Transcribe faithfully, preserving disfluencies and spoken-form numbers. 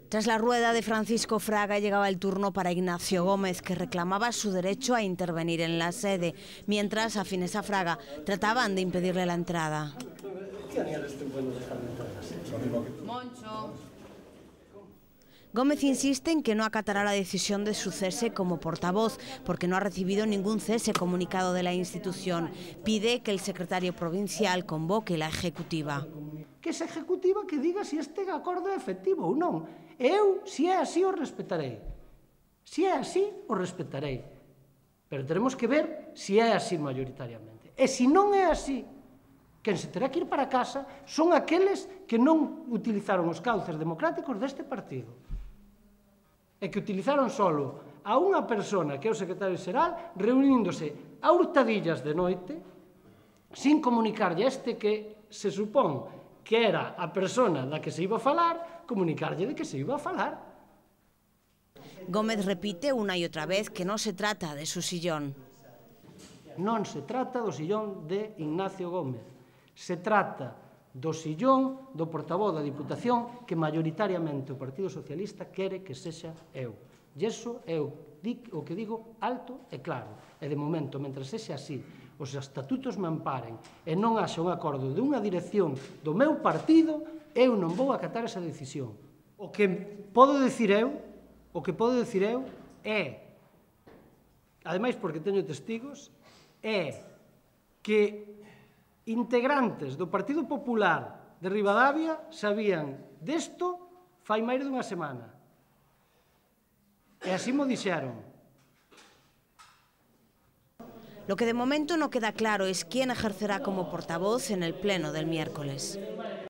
Tras la rueda de Francisco Fraga llegaba el turno para Ignacio Gómez, que reclamaba su derecho a intervenir en la sede, mientras afines a Fraga trataban de impedirle la entrada. Moncho. Gómez insiste en que no acatará la decisión de su cese como portavoz, porque no ha recibido ningún cese comunicado de la institución. Pide que el secretario provincial convoque la ejecutiva. Que esa ejecutiva que diga se este acordo é efectivo ou non. Eu, se é así, o respetarei. Se é así, o respetarei. Pero teremos que ver se é así mayoritariamente. E se non é así, quen se terá que ir para casa son aqueles que non utilizaron os cauces democráticos deste partido. E que utilizaron solo a unha persona que é o secretario xeral reuníndose a hurtadillas de noite sin comunicarlle a este que se supón que era a persona da que se iba a falar, comunicarlle de que se iba a falar. Gómez repite una y otra vez que no se trata de su sillón. Non se trata do sillón de Ignacio Gómez. Se trata do sillón do portavoz da Diputación que mayoritariamente o Partido Socialista quere que sexa eu. E iso é o que digo alto e claro. E de momento, mentre sexa así, os estatutos me amparen e non haxa un acordo de unha dirección do meu partido, eu non vou acatar esa decisión. O que podo decir eu, o que podo decir eu é, ademais porque teño testigos, é que integrantes do Partido Popular de Ribadavia sabían desto fai máis dunha semana. E así mo dixeron. Lo que de momento no queda claro es quién ejercerá como portavoz en el pleno del miércoles.